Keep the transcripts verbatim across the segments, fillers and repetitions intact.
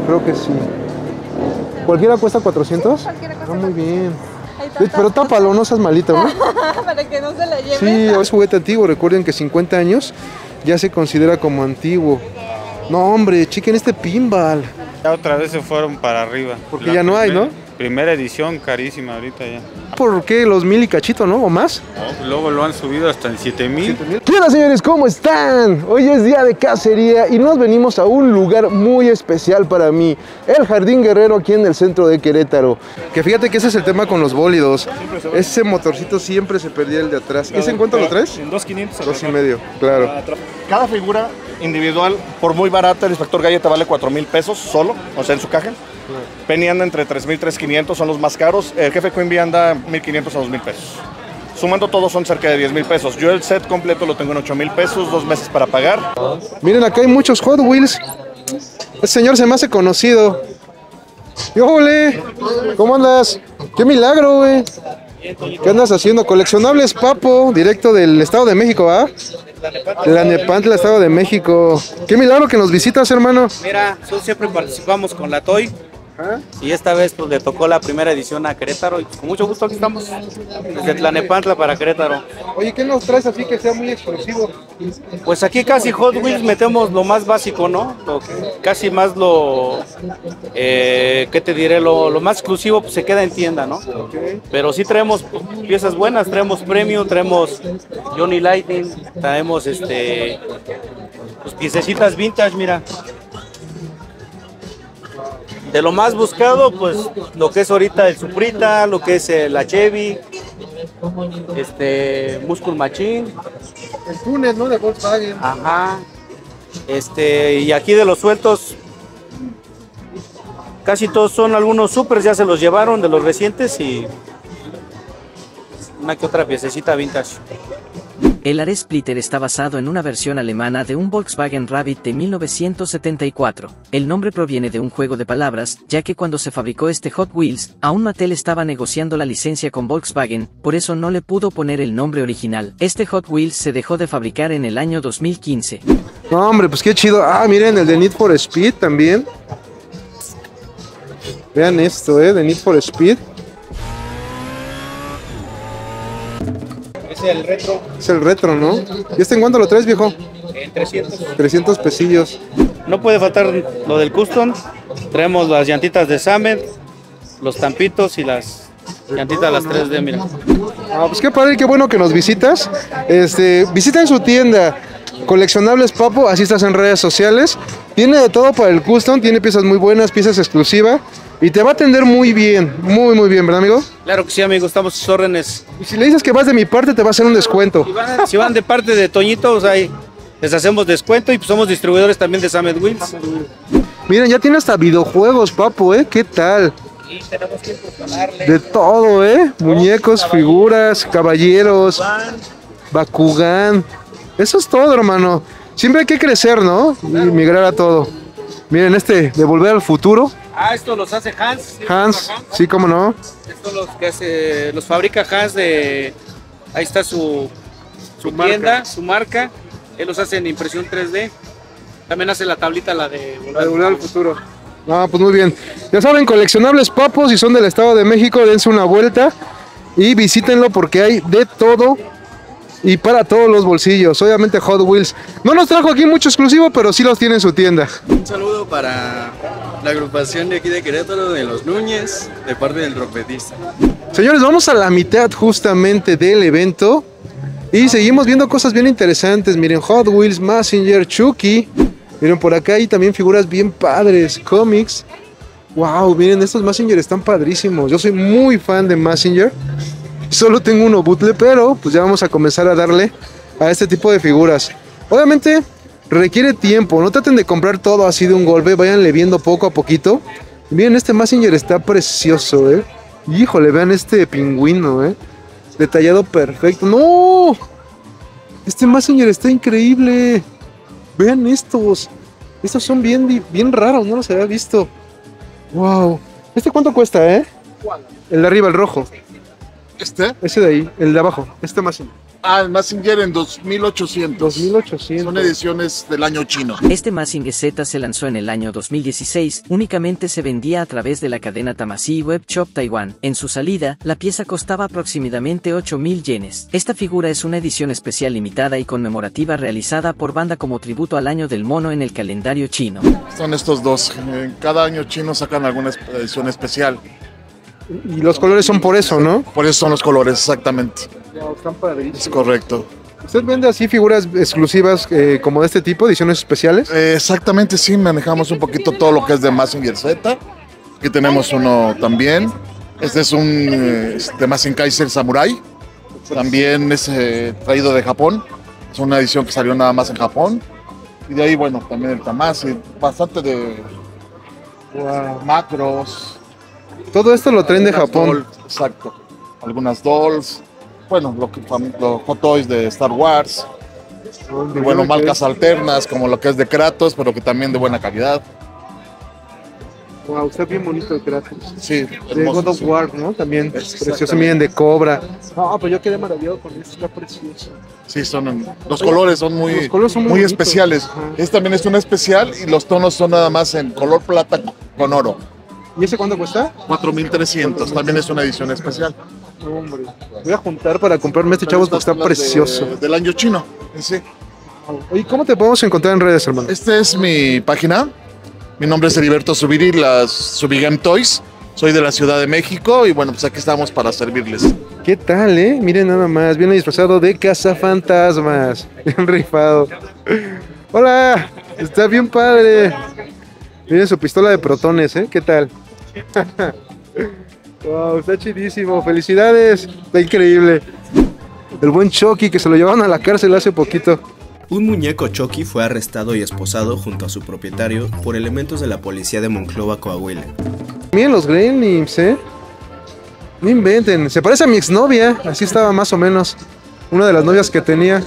creo que sí. ¿Cualquiera cuesta cuatrocientos? Sí, cualquiera cuesta Ah, muy bien. Hay Pero tápalo, no seas malito, ¿no? Para que no se la lleve. Sí, es juguete antiguo. Recuerden que cincuenta años ya se considera como antiguo. No, hombre, chequen este pinball. Ya otra vez se fueron para arriba. Porque La ya no hay, primer- ¿no? Primera edición, carísima ahorita ya. ¿Por qué? Los mil y cachito, ¿no? ¿O más? No, luego lo han subido hasta en siete mil. ¿Qué onda, señores? ¿Cómo están? Hoy es día de cacería y nos venimos a un lugar muy especial para mí, el Jardín Guerrero, aquí en el centro de Querétaro. Que fíjate que ese es el tema con los bólidos. Ese motorcito siempre se perdía el de atrás. ¿Ese en cuánto lo traes? En dos mil quinientos. Dos y medio, claro. Cada figura individual, por muy barata, el Inspector Galle te vale cuatro mil pesos solo, o sea, en su caja. Penny anda entre tres mil y tres mil quinientos, son los más caros. El Jefe Quimby anda mil quinientos a dos mil pesos. Sumando todos son cerca de diez mil pesos. Yo el set completo lo tengo en ocho mil pesos, dos meses para pagar. Miren, acá hay muchos Hot Wheels. Este señor se me hace conocido. ¡Yole! ¿Cómo andas? ¡Qué milagro, güey! ¿Qué andas haciendo? Coleccionables, papo, directo del Estado de México, ¿ah? De la Nepantla, Estado de México. ¡Qué milagro que nos visitas, hermano! Mira, nosotros siempre participamos con la Toy. ¿Ah? Y esta vez pues le tocó la primera edición a Querétaro y con mucho gusto aquí estamos, desde Tlanepantla para Querétaro. Oye, ¿qué nos traes así que sea muy exclusivo? Pues aquí casi Hot Wheels metemos lo más básico, ¿no? Lo, casi más lo, eh, ¿qué te diré? Lo, lo más exclusivo pues se queda en tienda, ¿no? Pero sí traemos piezas buenas, traemos Premium, traemos Johnny Lightning, traemos este, pues piececitas vintage, mira. De lo más buscado, pues lo que es ahorita el Suprita, lo que es el, la Chevy, este, Muscle Machine. El túnel, ¿no? De Volkswagen. Ajá. Este, y aquí de los sueltos, casi todos son algunos supers, ya se los llevaron de los recientes y una que otra piececita vintage. El Ares Splitter está basado en una versión alemana de un Volkswagen Rabbit de mil novecientos setenta y cuatro. El nombre proviene de un juego de palabras, ya que cuando se fabricó este Hot Wheels, aún Mattel estaba negociando la licencia con Volkswagen, por eso no le pudo poner el nombre original. Este Hot Wheels se dejó de fabricar en el año dos mil quince. No, hombre, pues qué chido. Ah, miren, el de Need for Speed también. Vean esto, ¿eh? De Need for Speed. Es el retro Es el retro, ¿no? ¿Y este en cuánto lo traes, viejo? en trescientos. trescientos pesillos. No puede faltar lo del custom. Traemos las llantitas de Samet, los tampitos y las llantitas las tres D, mira. Ah, pues qué padre, qué bueno que nos visitas. Este, visita en su tienda Coleccionables Papo, así estás en redes sociales. Tiene de todo para el custom, tiene piezas muy buenas, piezas exclusivas. Y te va a atender muy bien, muy muy bien, ¿verdad, amigo? Claro que sí, amigo, estamos a sus órdenes. Y si le dices que vas de mi parte, te va a hacer un descuento. Si van, si van de parte de Toñito, pues ahí les hacemos descuento y pues somos distribuidores también de Samet Wheels. Miren, ya tiene hasta videojuegos, Papo, ¿eh? ¿Qué tal? Y tenemos que impresionarle. De todo, ¿eh? Muñecos, figuras, caballeros, Bakugan. Eso es todo, hermano. Siempre hay que crecer, ¿no? Y migrar a todo. Miren, este, de Volver al Futuro. Ah, esto los hace Hans. Hans, sí, cómo no. Estos los que hace, los fabrica Hans de, ahí está su, su, Su tienda, marca. su marca. Él los hace en impresión tres D. También hace la tablita, la de La de Volver al Futuro. Ah, pues muy bien. Ya saben, Coleccionables Papos, si son del Estado de México, dense una vuelta y visítenlo porque hay de todo y para todos los bolsillos. Obviamente Hot Wheels. No nos trajo aquí mucho exclusivo, pero sí los tiene en su tienda. Un saludo para la agrupación de aquí de Querétaro, de los Núñez, de parte del trompetista. Señores, vamos a la mitad justamente del evento y seguimos viendo cosas bien interesantes. Miren, Hot Wheels, Messenger, Chucky. Miren, por acá hay también figuras bien padres, cómics. Wow, miren, estos Messenger están padrísimos. Yo soy muy fan de Messenger. Solo tengo uno bootleg, pero pues ya vamos a comenzar a darle a este tipo de figuras. Obviamente requiere tiempo, no traten de comprar todo así de un golpe, váyanle viendo poco a poquito. Miren, este Messenger está precioso, eh. Híjole, vean este pingüino, eh. Detallado perfecto. ¡No! Este Messenger está increíble. Vean estos. Estos son bien, bien raros, no los había visto. Wow. ¿Este cuánto cuesta, eh? El de arriba, el rojo. ¿Este? Ese de ahí, el de abajo, este Messenger. Ah, el Mazinger en dos mil ochocientos. dos mil ochocientos. Son ediciones del año chino. Este Mazinger Z se lanzó en el año dos mil dieciséis, únicamente se vendía a través de la cadena Tamashii Web Shop Taiwán. En su salida, la pieza costaba aproximadamente ocho mil yenes. Esta figura es una edición especial limitada y conmemorativa realizada por banda como tributo al año del mono en el calendario chino. Son estos dos. En cada año chino sacan alguna edición especial. Y los colores son por eso, ¿no? Por eso son los colores, exactamente. Wow, están padrísimos. Es correcto. ¿Usted vende así figuras exclusivas eh, como de este tipo, ediciones especiales? Eh, exactamente, sí, manejamos un poquito todo lo que es de Mazinger Z. Aquí tenemos uno también. Este es un eh, de Mazinger Kaiser Samurai. También es eh, traído de Japón. Es una edición que salió nada más en Japón. Y de ahí, bueno, también el Tamashii. Bastante de Wow. macros. Todo esto lo traen de Algunas Japón. dolls, exacto. Algunas dolls. Bueno, lo que, los Hot Toys de Star Wars. Y bueno, marcas alternas como lo que es de Kratos, pero que también de buena calidad. Wow, está bien bonito el Kratos. Sí, De hermoso, God of sí. War, ¿no? También Exactamente. precioso. Miren, de Cobra. No, pues yo quedé maravillado con esto, está precioso. Sí, son en- los colores son muy, Los colores son muy muy bonitos. especiales. Ajá. Este también es un especial y los tonos son nada más en color plata con oro. ¿Y ese cuánto cuesta? cuatro mil trescientos, también es una edición especial. No, hombre. Voy a juntar para comprarme este, chavos, porque está Estas son las precioso. de- del año chino. Sí. Oye, ¿cómo te podemos encontrar en redes, hermano? Esta es mi página. Mi nombre es Heriberto Zubiri, las Subigame Toys. Soy de la Ciudad de México y bueno, pues aquí estamos para servirles. ¿Qué tal, eh? Miren nada más, viene disfrazado de cazafantasmas. Bien rifado. Hola, está bien padre. Miren su pistola de protones, ¿eh? ¿Qué tal? Wow, está chidísimo. Felicidades. Está increíble. El buen Chucky que se lo llevaron a la cárcel hace poquito. Un muñeco Chucky fue arrestado y esposado junto a su propietario por elementos de la policía de Monclova, Coahuila. Miren los Gremlins, ¿eh? No inventen. Se parece a mi exnovia. Así estaba más o menos. Una de las novias que tenía.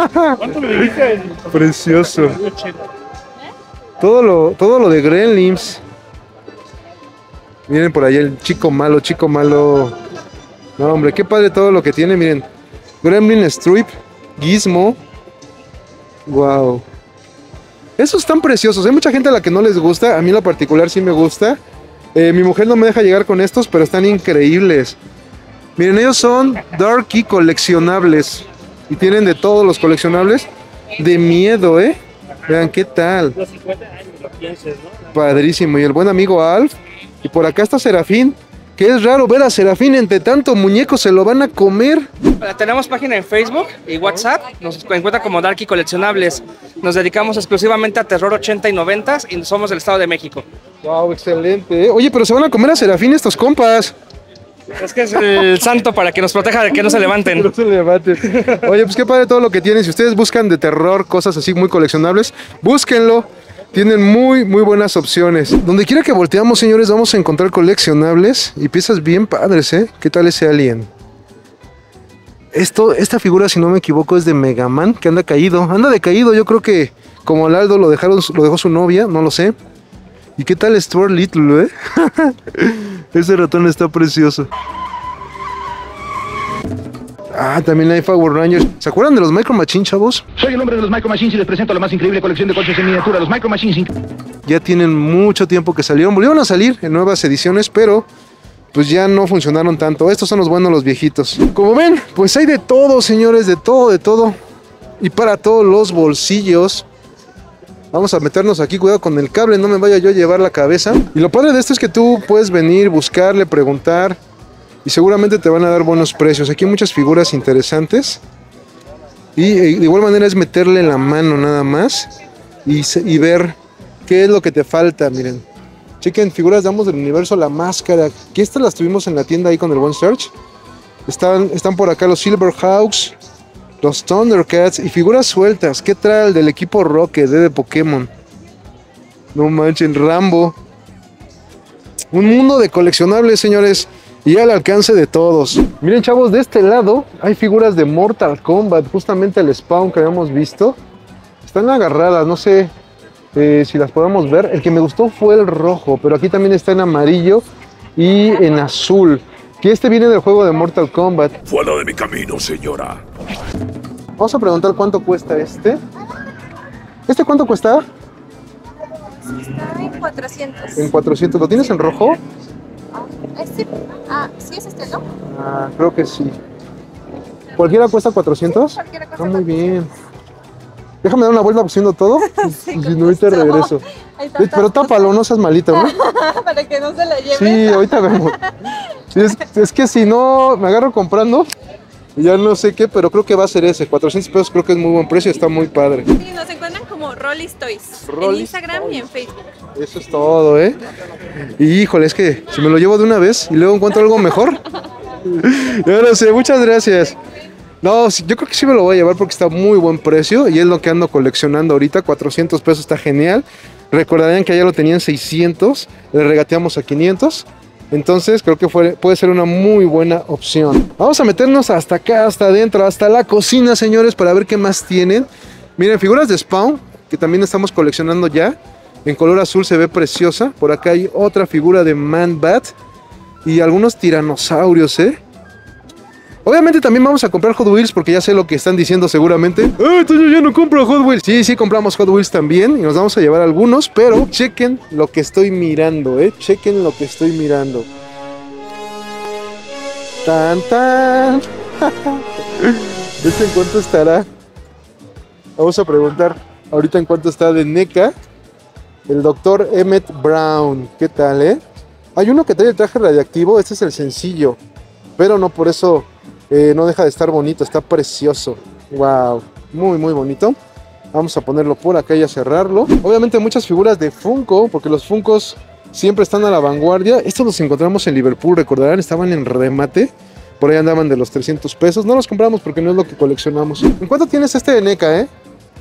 Precioso. Todo lo, todo lo de Gremlins. Miren por ahí el chico malo, chico malo. No, hombre, qué padre todo lo que tiene. Miren. Gremlin Strip, Gizmo. Wow. Esos están preciosos. Hay mucha gente a la que no les gusta. A mí en lo particular sí me gusta. Eh, mi mujer no me deja llegar con estos, pero están increíbles. Miren, ellos son Darky coleccionables. Y tienen de todos los coleccionables. De miedo, ¿eh? Vean qué tal. Padrísimo. Y el buen amigo Alf. Y por acá está Serafín. Que es raro ver a Serafín entre tanto muñeco. Se lo van a comer. Tenemos página en Facebook y WhatsApp, nos encuentra como Darky Coleccionables. Nos dedicamos exclusivamente a terror ochenta y noventa y somos del Estado de México. Wow, excelente. ¿eh? Oye, pero se van a comer a Serafín estos compas. Es que es el santo para que nos proteja de que no se levanten. No se levanten. Oye, pues qué padre todo lo que tienen. Si ustedes buscan de terror cosas así muy coleccionables, búsquenlo. Tienen muy, muy buenas opciones. Donde quiera que volteamos, señores, vamos a encontrar coleccionables y piezas bien padres, ¿eh? ¿Qué tal ese alien? Esto, esta figura, si no me equivoco, es de Mega Man, que anda caído. Anda decaído, yo creo que como al Aldo lo, dejaron, lo dejó su novia, no lo sé. ¿Y qué tal Stuart Little, eh? Ese ratón está precioso. Ah, también hay Power Rangers. ¿Se acuerdan de los Micro Machines, chavos? Soy el hombre de los Micro Machines y les presento la más increíble colección de coches en miniatura, los Micro Machines. Ya tienen mucho tiempo que salieron. Volvieron a salir en nuevas ediciones, pero pues ya no funcionaron tanto. Estos son los buenos, los viejitos. Como ven, pues hay de todo, señores, de todo, de todo. Y para todos los bolsillos. Vamos a meternos aquí, cuidado con el cable, no me vaya yo a llevar la cabeza. Y lo padre de esto es que tú puedes venir, buscarle, preguntar. Y seguramente te van a dar buenos precios. Aquí hay muchas figuras interesantes. Y eh, de igual manera es meterle la mano nada más. Y, se- y ver qué es lo que te falta, miren. Chequen, figuras de ambos del universo, la máscara. Que estas las tuvimos en la tienda ahí con el One Search. Están, están por acá los Silverhawks, los Thundercats y figuras sueltas. ¿Qué tal del equipo Rocket de, de Pokémon? No manchen, Rambo. Un mundo de coleccionables, señores. Y al alcance de todos. Miren, chavos, de este lado hay figuras de Mortal Kombat. Justamente el Spawn que habíamos visto. Están agarradas, no sé eh, si las podemos ver. El que me gustó fue el rojo, pero aquí también está en amarillo y en azul. Que este viene del juego de Mortal Kombat. Fuera de mi camino, señora. Vamos a preguntar cuánto cuesta este. ¿Este cuánto cuesta? Está en cuatrocientos. En cuatrocientos. ¿Lo tienes en rojo? Este, ah, sí es este, ¿no? Ah, creo que sí. ¿Cualquiera cuesta cuatrocientos? Sí, cualquiera cuesta Está muy bien. Déjame dar una vuelta haciendo todo. Sí, y si no, ahorita gusto. regreso. Hay tantas Pero tápalo, no seas malito, ¿no? Para que no se la lleve. Sí, ahorita vemos. Sí, es, es que si no, me agarro comprando y ya no sé qué, pero creo que va a ser ese. cuatrocientos pesos creo que es muy buen precio, está muy padre. Sí, nos encuentran como Rollis Toys. Rollis en Instagram y en Facebook. Eso es todo, ¿eh? Y híjole, es que si me lo llevo de una vez y luego encuentro algo mejor. Ya no sé, muchas gracias. No, sí, yo creo que sí me lo voy a llevar porque está muy buen precio y es lo que ando coleccionando ahorita. cuatrocientos pesos está genial. Recordarían que allá lo tenían seiscientos, le regateamos a quinientos. Entonces creo que fue, puede ser una muy buena opción. Vamos a meternos hasta acá, hasta adentro, hasta la cocina, señores, para ver qué más tienen. Miren, figuras de Spawn, que también estamos coleccionando ya. En color azul se ve preciosa. Por acá hay otra figura de Man-Bat y algunos tiranosaurios, ¿eh? Obviamente también vamos a comprar Hot Wheels porque ya sé lo que están diciendo seguramente. ¡Eh, entonces yo ya no compro Hot Wheels! Sí, sí compramos Hot Wheels también y nos vamos a llevar algunos, pero chequen lo que estoy mirando, ¿eh? Chequen lo que estoy mirando. ¡Tan, tan! ¿Este en cuánto estará? Vamos a preguntar ahorita en cuánto está de NECA. El doctor Emmett Brown. ¿Qué tal, eh? Hay uno que trae el traje radiactivo, este es el sencillo, pero no por eso... Eh, no deja de estar bonito, está precioso. Wow, muy muy bonito. Vamos a ponerlo por acá y a cerrarlo. Obviamente muchas figuras de Funko, porque los Funkos siempre están a la vanguardia. Estos los encontramos en Liverpool, recordarán, estaban en remate. Por ahí andaban de los trescientos pesos. No los compramos porque no es lo que coleccionamos. ¿En cuánto tienes este de NECA, eh?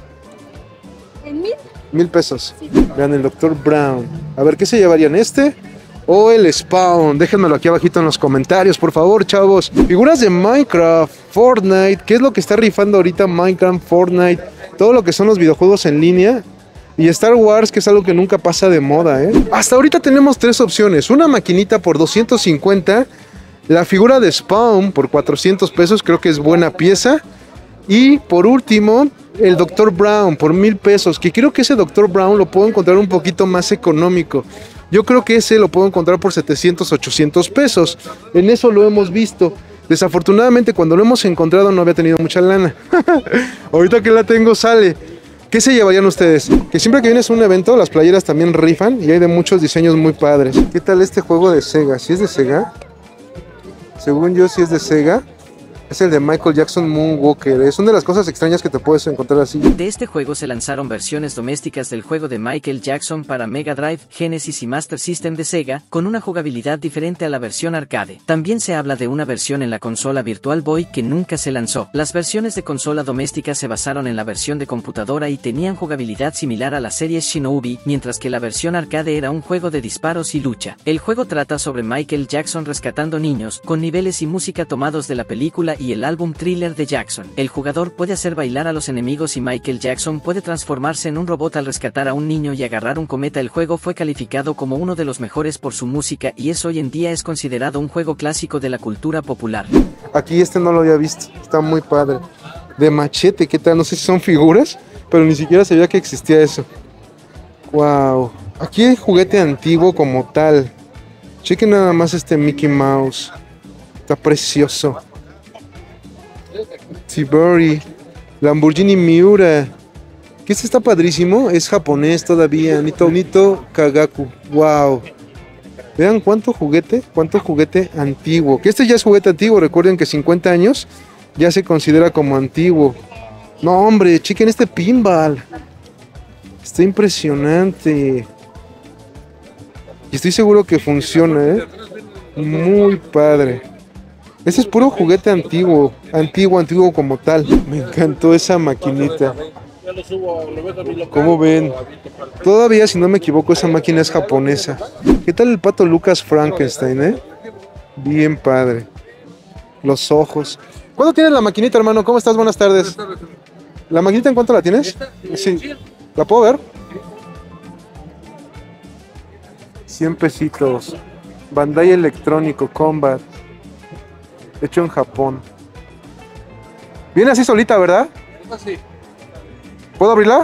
¿En mil? Mil pesos. Sí. Vean el doctor Brown. A ver, ¿qué se llevarían? ¿Este? O el Spawn, déjenmelo aquí abajito en los comentarios, por favor, chavos. Figuras de Minecraft, Fortnite, ¿qué es lo que está rifando ahorita Minecraft, Fortnite? Todo lo que son los videojuegos en línea. Y Star Wars, que es algo que nunca pasa de moda, ¿eh? Hasta ahorita tenemos tres opciones. Una maquinita por doscientos cincuenta. La figura de Spawn por cuatrocientos pesos, creo que es buena pieza. Y por último, el doctor Brown por mil pesos, que creo que ese doctor Brown lo puedo encontrar un poquito más económico. Yo creo que ese lo puedo encontrar por setecientos, ochocientos pesos. En eso lo hemos visto. Desafortunadamente cuando lo hemos encontrado no había tenido mucha lana. Ahorita que la tengo sale. ¿Qué se llevarían ustedes? Que siempre que vienes a un evento las playeras también rifan y hay de muchos diseños muy padres. ¿Qué tal este juego de Sega? ¿Sí es de Sega? Según yo sí es de Sega. Es el de Michael Jackson Moonwalker. Es una de las cosas extrañas que te puedes encontrar así. De este juego se lanzaron versiones domésticas del juego de Michael Jackson para Mega Drive, Genesis y Master System de Sega, con una jugabilidad diferente a la versión arcade. También se habla de una versión en la consola Virtual Boy que nunca se lanzó. Las versiones de consola doméstica se basaron en la versión de computadora y tenían jugabilidad similar a la serie Shinobi, mientras que la versión arcade era un juego de disparos y lucha. El juego trata sobre Michael Jackson rescatando niños, con niveles y música tomados de la película y el álbum Thriller de Jackson. El jugador puede hacer bailar a los enemigos y Michael Jackson puede transformarse en un robot al rescatar a un niño y agarrar un cometa. El juego fue calificado como uno de los mejores por su música y es hoy en día es considerado un juego clásico de la cultura popular. Aquí este no lo había visto, está muy padre. De Machete, ¿qué tal? No sé si son figuras, pero ni siquiera sabía que existía eso. Wow. Aquí hay juguete antiguo como tal. Chequen nada más este Mickey Mouse. Está precioso. Tiberi, Lamborghini Miura. Que este está padrísimo. Es japonés todavía. Nito, Nito Kagaku. Wow. Vean cuánto juguete, cuánto juguete antiguo. Que este ya es juguete antiguo. Recuerden que cincuenta años ya se considera como antiguo. No, hombre, chequen este pinball. Está impresionante. Y estoy seguro que funciona, ¿eh? Muy padre. Este es puro juguete antiguo. Antiguo, antiguo como tal. Me encantó esa maquinita. ¿Cómo ven? Todavía, si no me equivoco, esa máquina es japonesa. ¿Qué tal el pato Lucas Frankenstein, eh? Bien padre. Los ojos. ¿Cuándo tienes la maquinita, hermano? ¿Cómo estás? Buenas tardes. ¿La maquinita en cuánto la tienes? Sí. ¿La puedo ver? cien pesitos. Bandai Electrónico Combat. Hecho en Japón. Viene así solita, ¿verdad? Sí. ¿Puedo abrirla?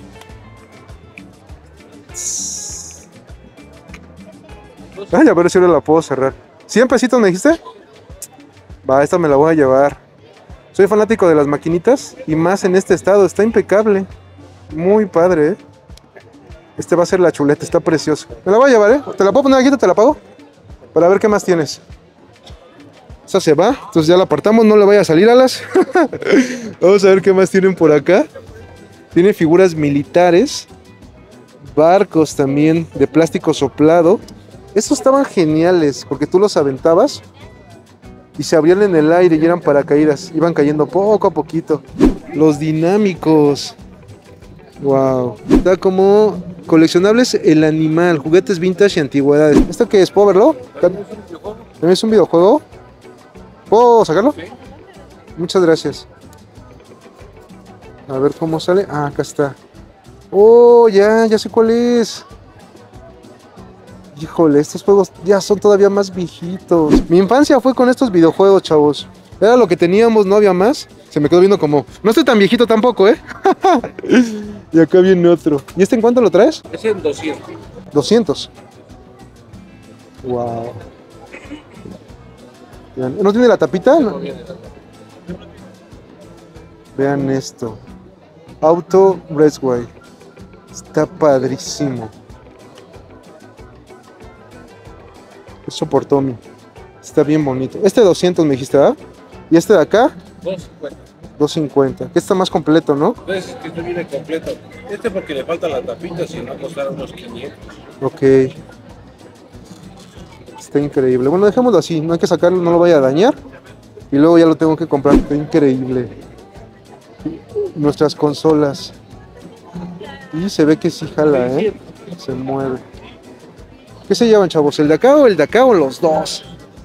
Ay, a ver si ahora la puedo cerrar. ¿cien pesitos me dijiste? Va, esta me la voy a llevar. Soy fanático de las maquinitas y más en este estado. Está impecable. Muy padre, ¿eh? Este va a ser la chuleta, está precioso. Me la voy a llevar, ¿eh? ¿Te la puedo poner aquí? ¿Te la pago? Para ver qué más tienes. Esa se va, entonces ya la apartamos, no le vaya a salir alas. Vamos a ver qué más tienen por acá. Tiene figuras militares. Barcos también de plástico soplado. Estos estaban geniales porque tú los aventabas y se abrían en el aire y eran paracaídas. Iban cayendo poco a poquito. Los dinámicos. Wow. Está como coleccionables el animal, juguetes vintage y antigüedades. ¿Esto qué es? ¿Puedo verlo? ¿También es un videojuego? ¿Puedo sacarlo? Sí. Muchas gracias. A ver cómo sale. Ah, acá está. Oh, ya, ya sé cuál es. Híjole, estos juegos ya son todavía más viejitos. Mi infancia fue con estos videojuegos, chavos. Era lo que teníamos, no había más. Se me quedó viendo como... No estoy tan viejito tampoco, ¿eh? Y acá viene otro. ¿Y este en cuánto lo traes? Ese en doscientos. doscientos. Wow. Vean, ¿no tiene la tapita? No. Vean esto. Auto Raceway. Está padrísimo. Eso por Tommy. Está bien bonito. Este doscientos me dijiste, ¿verdad? ¿Y este de acá? doscientos cincuenta. doscientos cincuenta. Que está más completo, ¿no? Entonces es que este viene completo. Este porque le falta la tapita, si no costará unos quinientos. Ok. Está increíble. Bueno, dejémoslo así. No hay que sacarlo, no lo vaya a dañar. Y luego ya lo tengo que comprar. Está increíble. Nuestras consolas. Y se ve que sí jala, ¿eh? Se mueve. ¿Qué se llevan, chavos? ¿El de acá o el de acá o los dos?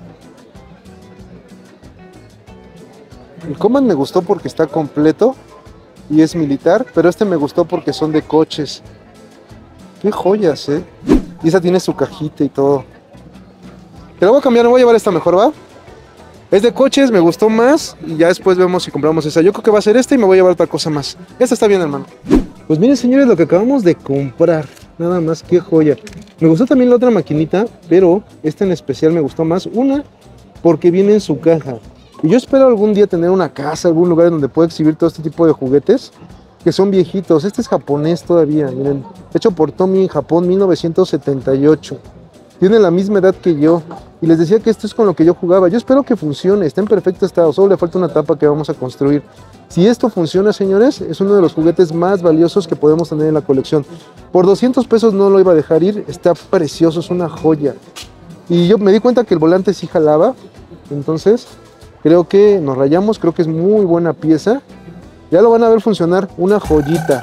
El Command me gustó porque está completo y es militar, pero este me gustó porque son de coches. Qué joyas, ¿eh? Y esa tiene su cajita y todo. Te la voy a cambiar, me voy a llevar esta mejor, ¿va? Es de coches, me gustó más y ya después vemos si compramos esa. Yo creo que va a ser esta y me voy a llevar otra cosa más. Esta está bien, hermano. Pues miren, señores, lo que acabamos de comprar. Nada más, qué joya. Me gustó también la otra maquinita, pero esta en especial me gustó más. Una, porque viene en su caja. Y yo espero algún día tener una casa, algún lugar donde pueda exhibir todo este tipo de juguetes que son viejitos. Este es japonés todavía, miren. Hecho por Tommy en Japón, mil novecientos setenta y ocho. Tiene la misma edad que yo. Y les decía que esto es con lo que yo jugaba. Yo espero que funcione, está en perfecto estado. Solo le falta una tapa que vamos a construir. Si esto funciona, señores, es uno de los juguetes más valiosos que podemos tener en la colección. Por doscientos pesos no lo iba a dejar ir. Está precioso, es una joya. Y yo me di cuenta que el volante sí jalaba. Entonces, creo que nos rayamos. Creo que es muy buena pieza. Ya lo van a ver funcionar. Una joyita.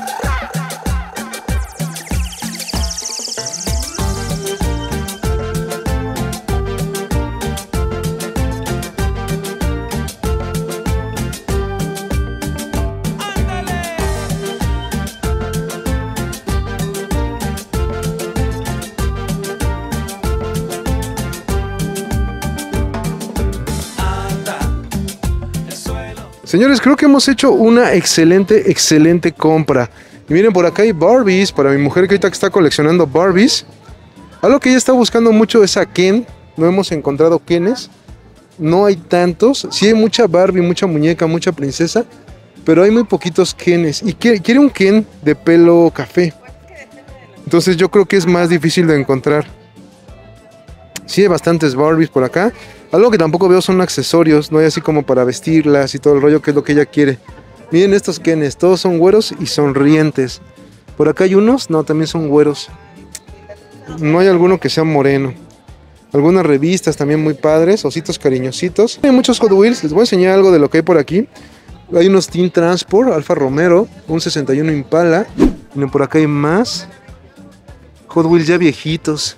Señores, creo que hemos hecho una excelente, excelente compra. Y miren, por acá hay Barbies, para mi mujer que ahorita está coleccionando Barbies. Algo que ella está buscando mucho es a Ken. No hemos encontrado Kenes. No hay tantos. Sí hay mucha Barbie, mucha muñeca, mucha princesa. Pero hay muy poquitos Kenes. Y quiere, quiere un Ken de pelo café. Entonces yo creo que es más difícil de encontrar. Sí hay bastantes Barbies por acá. Algo que tampoco veo son accesorios, no hay así como para vestirlas y todo el rollo, que es lo que ella quiere. Miren estos Kenes, todos son güeros y sonrientes. Por acá hay unos, no, también son güeros. No hay alguno que sea moreno. Algunas revistas también muy padres, ositos cariñositos. Hay muchos Hot Wheels, les voy a enseñar algo de lo que hay por aquí. Hay unos Teen Transport, Alfa Romero, un sesenta y uno Impala. Miren, por acá hay más. Hot Wheels ya viejitos.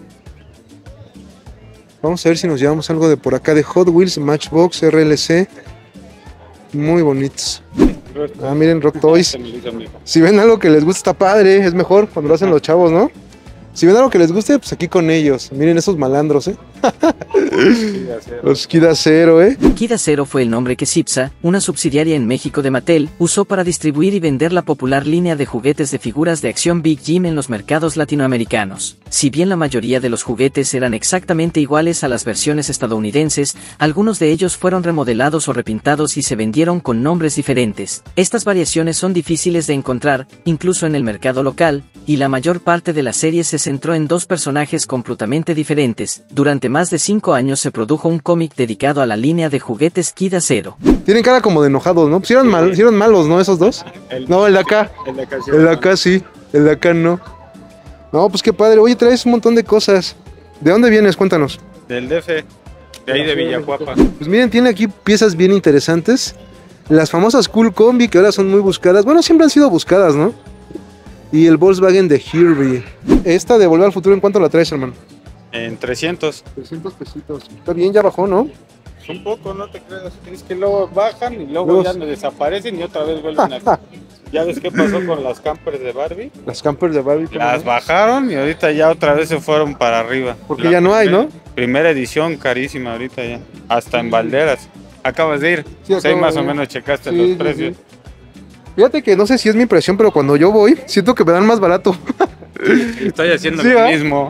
Vamos a ver si nos llevamos algo de por acá de Hot Wheels, Matchbox, R L C. Muy bonitos. Ah, miren, Rock Toys. Si ven algo que les gusta, está padre. Es mejor cuando lo hacen los chavos, ¿no? Si ven algo que les guste, pues aquí con ellos. Miren esos malandros, ¿eh? Los Kida Zero, ¿eh? Kida Zero fue el nombre que Cipsa, una subsidiaria en México de Mattel, usó para distribuir y vender la popular línea de juguetes de figuras de acción Big Jim en los mercados latinoamericanos. Si bien la mayoría de los juguetes eran exactamente iguales a las versiones estadounidenses, algunos de ellos fueron remodelados o repintados y se vendieron con nombres diferentes. Estas variaciones son difíciles de encontrar, incluso en el mercado local, y la mayor parte de la serie se centró en dos personajes completamente diferentes. Durante más de cinco años se produjo un cómic dedicado a la línea de juguetes Kida Zero. Tienen cara como de enojados, ¿no? Pues eran, mal, eran malos, ¿no? Esos dos. El, no, el de acá. El de acá, sí, el de acá sí, el de acá no. No, pues qué padre. Oye, traes un montón de cosas. ¿De dónde vienes? Cuéntanos. Del D F, de ahí de Villacuapa. Pues miren, tiene aquí piezas bien interesantes. Las famosas Cool Combi, que ahora son muy buscadas. Bueno, siempre han sido buscadas, ¿no? Y el Volkswagen de Herbie. Esta de Volver al Futuro, ¿en cuánto la traes, hermano? En trescientos. trescientos pesitos. Está bien, ya bajó, ¿no? Es un poco, no te creas. Es que luego bajan y luego Los... ya no desaparecen y otra vez vuelven a... ¿Ya ves qué pasó con las campers de Barbie? Las campers de Barbie. Las no? bajaron y ahorita ya otra vez se fueron para arriba. Porque la ya no hay, primera, ¿no? Primera edición, carísima ahorita ya. Hasta en Valderas. Acabas de ir. Sí, pues ahí más o menos checaste sí, los sí, precios. Sí. Fíjate que no sé si es mi impresión, pero cuando yo voy, siento que me dan más barato. Estoy haciendo sí, lo ¿eh? mismo.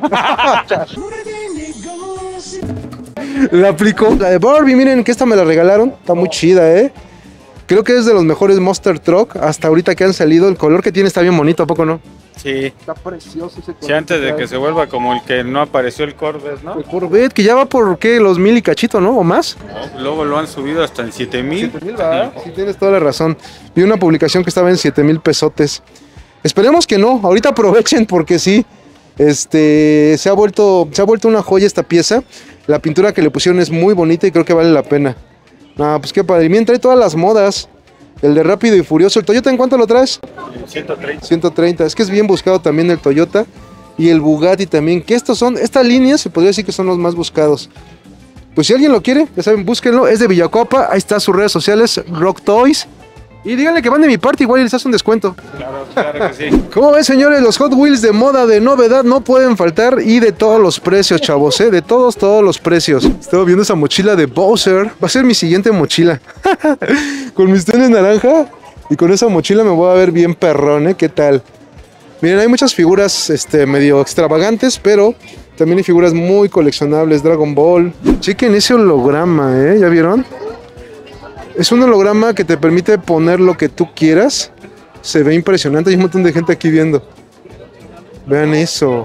La aplicó. La de Barbie, miren que esta me la regalaron. Está muy chida, ¿eh? Creo que es de los mejores Monster Truck hasta ahorita que han salido. El color que tiene está bien bonito, ¿a poco no? Sí. Está precioso ese color. Sí, antes de que se vuelva como el que no apareció el Corvette, ¿no? El Corvette, que ya va por, ¿qué? Los mil y cachito, ¿no? ¿O más? No, luego lo han subido hasta en siete mil. siete mil, ¿verdad? Sí, tienes toda la razón. Vi una publicación que estaba en siete mil pesotes. Esperemos que no. Ahorita aprovechen porque sí. Este, se ha vuelto, se ha vuelto una joya esta pieza. La pintura que le pusieron es muy bonita y creo que vale la pena. Ah, pues qué padre. Miren, trae todas las modas. El de Rápido y Furioso. ¿El Toyota en cuánto lo traes? ciento treinta. ciento treinta. Es que es bien buscado también el Toyota. Y el Bugatti también. Que estos son, esta línea se podría decir que son los más buscados. Pues si alguien lo quiere, ya saben, búsquenlo. Es de Villacuapa. Ahí está sus redes sociales. Rock Toys. Y díganle que van de mi parte, igual les hace un descuento. Claro, claro que sí. ¿Cómo ven, señores? Los Hot Wheels de moda, de novedad, no pueden faltar. Y de todos los precios, chavos, ¿eh? De todos, todos los precios. Estaba viendo esa mochila de Bowser. Va a ser mi siguiente mochila. Con mis tenis naranja. Y con esa mochila me voy a ver bien perrón, ¿eh? ¿Qué tal? Miren, hay muchas figuras este, medio extravagantes, pero también hay figuras muy coleccionables. Dragon Ball. Chequen ese holograma, ¿eh? ¿Ya vieron? Es un holograma que te permite poner lo que tú quieras. Se ve impresionante. Hay un montón de gente aquí viendo. Vean eso.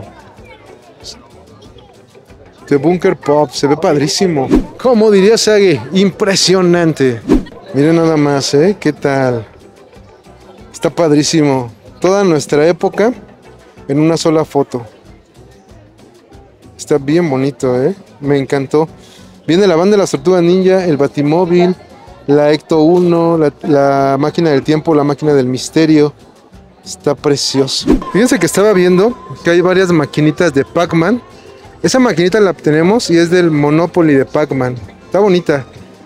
The Bunker Pop. Se ve padrísimo. ¿Cómo diría Sage? Impresionante. Miren nada más, ¿eh? ¿Qué tal? Está padrísimo. Toda nuestra época en una sola foto. Está bien bonito, ¿eh? Me encantó. Viene la banda de las Tortugas Ninja, el Batimóvil, la Ecto uno, la, la máquina del tiempo, la máquina del misterio. Está precioso. Fíjense que estaba viendo que hay varias maquinitas de Pac-Man. Esa maquinita la tenemos y es del Monopoly de Pac-Man. Está bonita.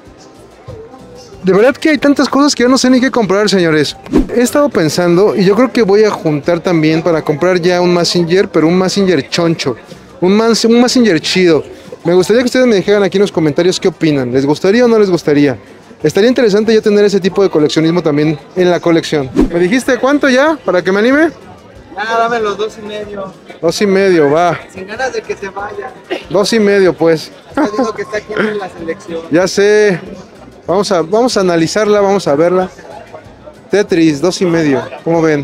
De verdad que hay tantas cosas que yo no sé ni qué comprar, señores. He estado pensando y yo creo que voy a juntar también para comprar ya un Mazinger, pero un Mazinger choncho. Un, mas, un Mazinger chido. Me gustaría que ustedes me dijeran aquí en los comentarios qué opinan. ¿Les gustaría o no les gustaría? Estaría interesante ya tener ese tipo de coleccionismo también en la colección. ¿Me dijiste cuánto ya para que me anime? Ya, dame los dos y medio. Dos y medio, va. Sin ganas de que se vaya. Dos y medio, pues. Te digo que está aquí en la selección. Ya sé. Vamos a, vamos a analizarla, vamos a verla. Tetris, dos y medio. ¿Cómo ven?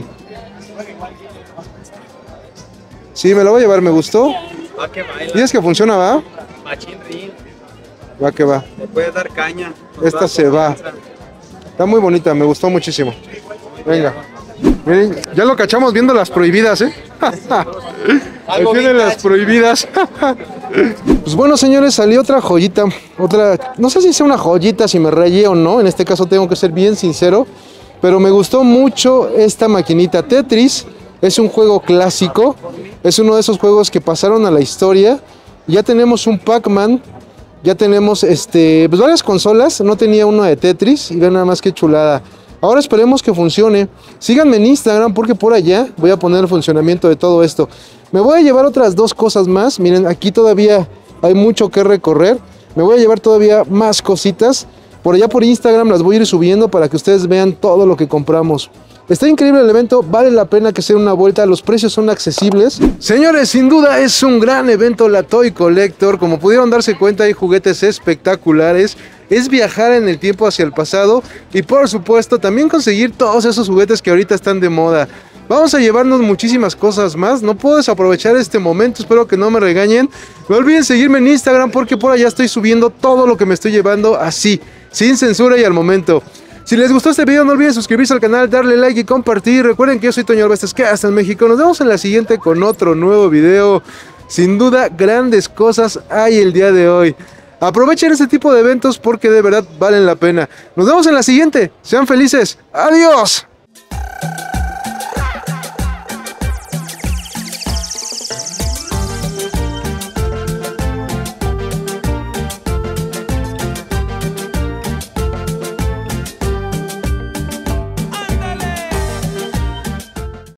Sí, me lo voy a llevar, me gustó. Va que baila. ¿Dices que funciona, va? Machín ring. Va que va. Le puedes dar caña. Esta se va. Está muy bonita, me gustó muchísimo. Venga. Miren, ya lo cachamos viendo las prohibidas, ¿eh? Ahí tienen las prohibidas. Pues bueno, señores, salió otra joyita. Otra, no sé si sea una joyita, si me rayé o no. En este caso tengo que ser bien sincero. Pero me gustó mucho esta maquinita. Tetris es un juego clásico. Es uno de esos juegos que pasaron a la historia. Ya tenemos un Pac-Man. Ya tenemos este, pues varias consolas. No tenía uno de Tetris. Y vean nada más qué chulada. Ahora esperemos que funcione. Síganme en Instagram porque por allá voy a poner el funcionamiento de todo esto. Me voy a llevar otras dos cosas más. Miren, aquí todavía hay mucho que recorrer. Me voy a llevar todavía más cositas. Por allá por Instagram las voy a ir subiendo para que ustedes vean todo lo que compramos. Está increíble el evento, vale la pena que se den una vuelta, los precios son accesibles. Señores, sin duda es un gran evento la Toy Collector. Como pudieron darse cuenta, hay juguetes espectaculares. Es viajar en el tiempo hacia el pasado y por supuesto también conseguir todos esos juguetes que ahorita están de moda. Vamos a llevarnos muchísimas cosas más, no puedo desaprovechar este momento, espero que no me regañen. No olviden seguirme en Instagram porque por allá estoy subiendo todo lo que me estoy llevando así, sin censura y al momento. Si les gustó este video no olviden suscribirse al canal, darle like y compartir. Recuerden que yo soy Toño Arbestes, que hasta en México. Nos vemos en la siguiente con otro nuevo video. Sin duda grandes cosas hay el día de hoy. Aprovechen este tipo de eventos porque de verdad valen la pena. Nos vemos en la siguiente. Sean felices. ¡Adiós!